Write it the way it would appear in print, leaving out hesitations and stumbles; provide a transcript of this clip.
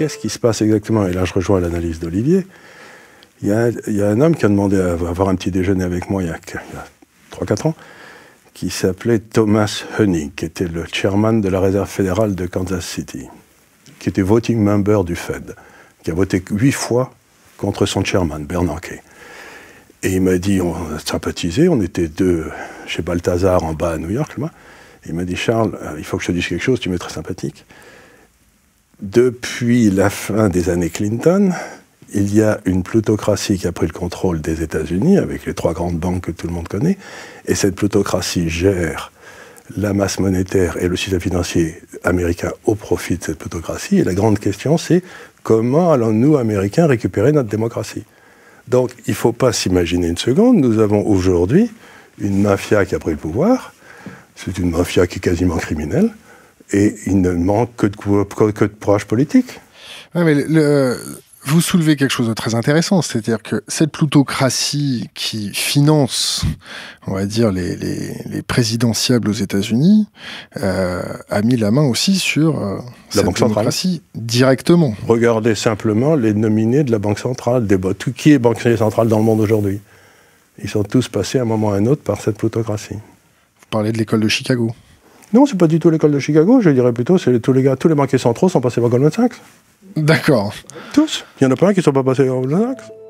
qu'est-ce qui se passe exactement? Et là, je rejoins l'analyse d'Olivier. Il y a un homme qui a demandé à avoir un petit déjeuner avec moi il y a 3-4 ans, qui s'appelait Thomas Hoenig, qui était le chairman de la réserve fédérale de Kansas City, qui était voting member du Fed, qui a voté 8 fois contre son chairman, Bernanke. Et il m'a dit, on a sympathisé, on était deux chez Balthazar en bas à New York, là. Et il m'a dit, Charles, il faut que je te dise quelque chose, tu m'es très sympathique. Depuis la fin des années Clinton, il y a une plutocratie qui a pris le contrôle des États-Unis, avec les 3 grandes banques que tout le monde connaît, et cette plutocratie gère la masse monétaire et le système financier américain au profit de cette plutocratie. Et la grande question, c'est comment allons-nous, Américains, récupérer notre démocratie? Donc, il ne faut pas s'imaginer une seconde, nous avons aujourd'hui une mafia qui a pris le pouvoir, c'est une mafia qui est quasiment criminelle, et il ne manque que de courage politique. Ouais, mais vous soulevez quelque chose de très intéressant, c'est-à-dire que cette plutocratie qui finance, on va dire, les présidentiables aux États-Unis, a mis la main aussi sur la Banque centrale directement. Regardez simplement les nominés de la Banque centrale, qui est banquier central dans le monde aujourd'hui. Ils sont tous passés à un moment ou à un autre par cette plutocratie. Vous parlez de l'école de Chicago? Non, c'est pas du tout l'école de Chicago, je dirais plutôt, c'est tous les banquiers centraux sont passés par Goldman Sachs. D'accord. Tous. Il n'y en a pas un qui ne sont pas passés par Goldman Sachs.